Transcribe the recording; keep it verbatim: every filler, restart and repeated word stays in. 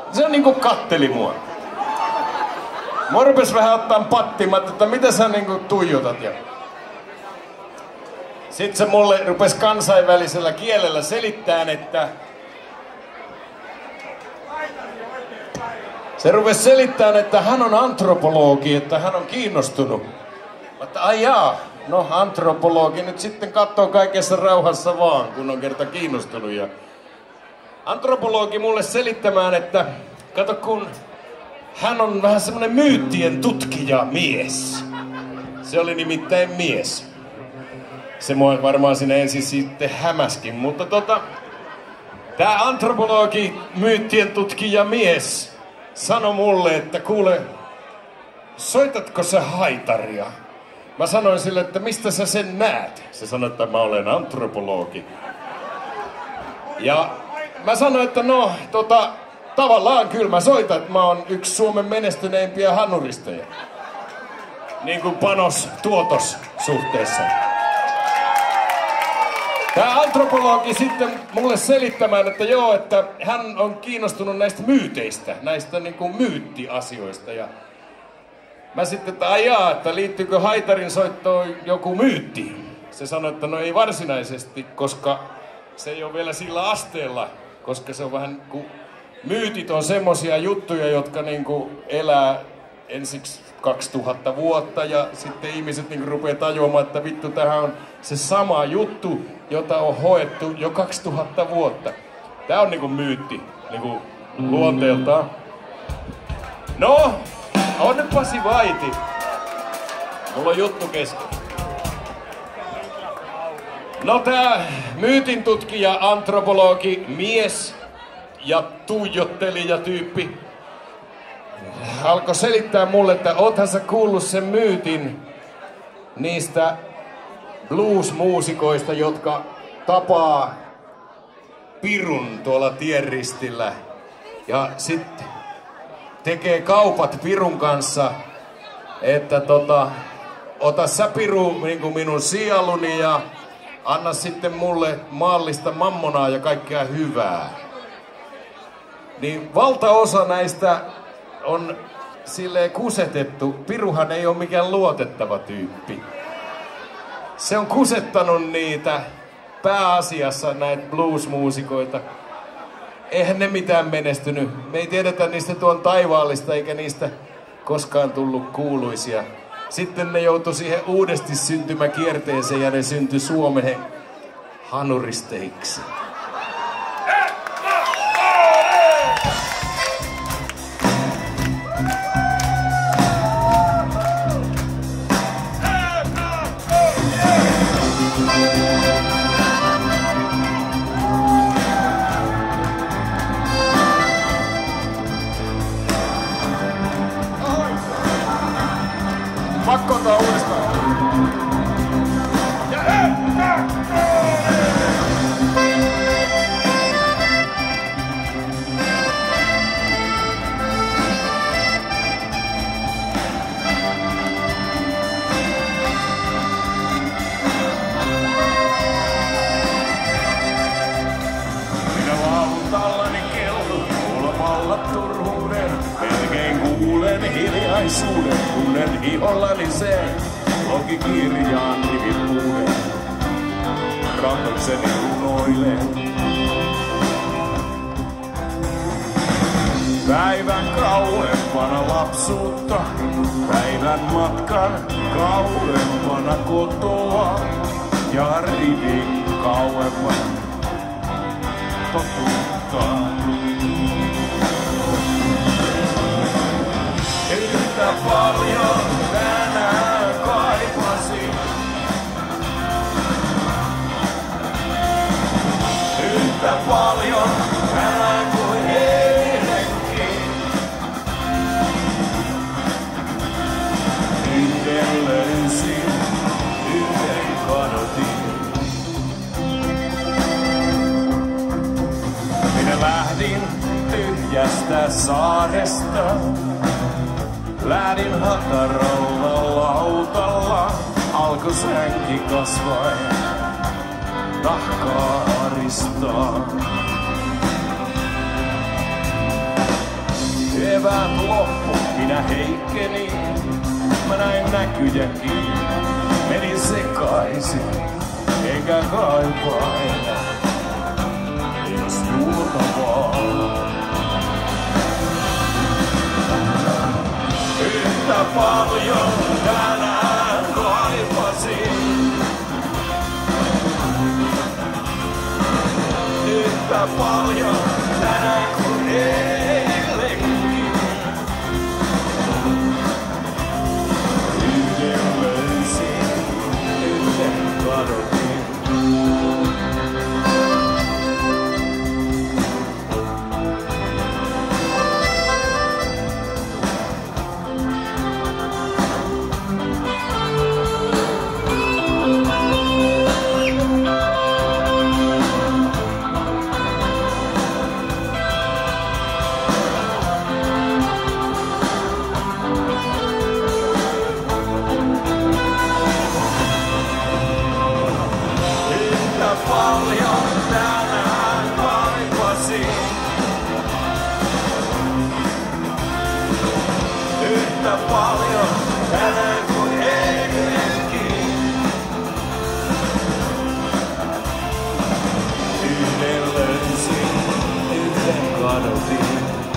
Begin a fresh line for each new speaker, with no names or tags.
Se niinku katteli mua. Mua rupes vähän ottaan pattimat, että mitä sä niinku tuijotat. Ja... Sitten se mulle rupes kansainvälisellä kielellä selittämään, että... Se rupes selittämään, että hän on antropologi, että hän on kiinnostunut. Mutta ai jaa, no antropologi nyt sitten katsoo kaikessa rauhassa vaan, kun on kerta kiinnostunut. Ja... Antropologi mulle selittämään, että kato kun hän on vähän semmonen myyttien tutkija mies. Se oli nimittäin mies. Se mua varmaan siinä ensin sitten hämäskin, mutta tota... Tää antropologi, myyttien tutkija mies, sanoi mulle, että kuule, soitatko sä haitaria? Mä sanoin sille, että mistä sä sen näet? Se sanoi, että mä olen antropologi. Ja mä sanoin, että no, tota, tavallaan kyllä mä soitan, että mä oon yksi Suomen menestyneimpiä hanuristeja. Niin kuin panos-tuotos suhteessa. Tää antropologi sitten mulle selittämään, että joo, että hän on kiinnostunut näistä myyteistä, näistä niinku myyttiasioista. Ja mä sitten, että ajaa, että liittyykö haitarin soittoon joku myytti? Se sanoi, että no ei varsinaisesti, koska se ei ole vielä sillä asteella, koska se on vähän kuin myytit on semmosia juttuja, jotka niinku elää ensiksi kaksituhatta vuotta ja sitten ihmiset niinku rupeaa tajuamaan, että vittu, tähän on se sama juttu, jota on hoettu jo kaksituhatta vuotta. Tää on niinku myytti, niinku luonteeltaan. No, on nyt Pasi Vaiti. Mulla on juttu kesken. No tää myytin tutkija, antropologi, mies ja tuijottelija tyyppi alkoi selittää mulle, että oothan sä kuullut sen myytin niistä blues-muusikoista, jotka tapaa pirun tuolla tienristillä ja sitten tekee kaupat pirun kanssa, että tota, ota sä piru niin kuin minun sieluni ja anna sitten mulle maallista mammonaa ja kaikkea hyvää. Niin valtaosa näistä on silleen kusetettu. Piruhan ei ole mikään luotettava tyyppi. Se on kusettanut niitä pääasiassa näitä blues-muusikoita. Eihän ne mitään menestynyt. Me ei tiedetä niistä tuon taivaallista eikä niistä koskaan tullut kuuluisia. Sitten ne joutui siihen uudesti syntymäkierteeseen ja ne syntyi Suomeen hanuristeiksi. Pakko ottaa uudestaan. Ja minä laulun tallani kello, kuulemalla turhuuden, melkein kuulen hiljaisuuden, tunnen ihollani sen, logikirjaan riviluuden, rahoikseni runoilen. Päivän kauempana lapsuutta, päivän matkan kauempana kotoa ja rivin kauempana totuutta. Yhtä paljon tänään kaipasin, yhtä paljon tänään kuin eilenkin. Yhden löysin, yhden kadotin. Minä lähdin tyhjästä saaresta. Lähdin hataralla lautalla, alkoi sänki kasvaa, tahkaa aristaa. kevät loppu, minä heikkenin. Mä näin näkyjäkin, menin sekaisin, enkä kaipaa enää, jos juurta vaan. Yhtä paljon tänään kaipasin, yhtä paljon tänään kuin eilenkin. Yhden löysin, yhden kadotin. Paljon tänään kaipasin, yhtä paljon tänään kuin eilenkin. Yhden löysin, yhden kadotin.